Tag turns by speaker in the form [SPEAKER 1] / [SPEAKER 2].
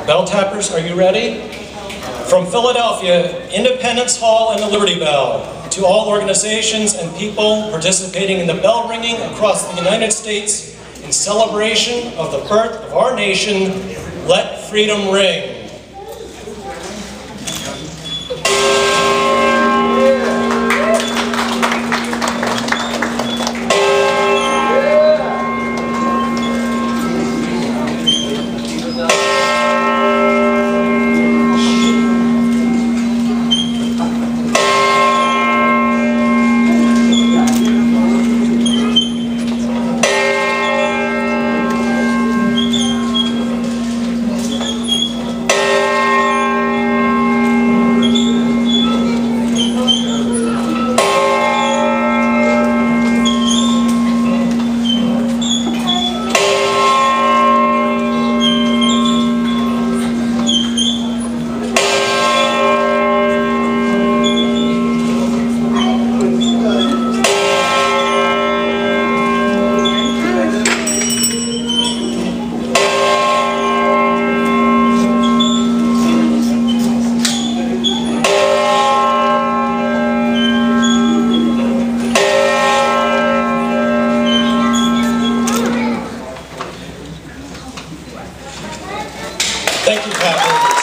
[SPEAKER 1] Bell tappers, are you ready? From Philadelphia, Independence Hall and the Liberty Bell, to all organizations and people participating in the bell ringing across the United States in celebration of the birth of our nation, let freedom ring. Thank you, Pat.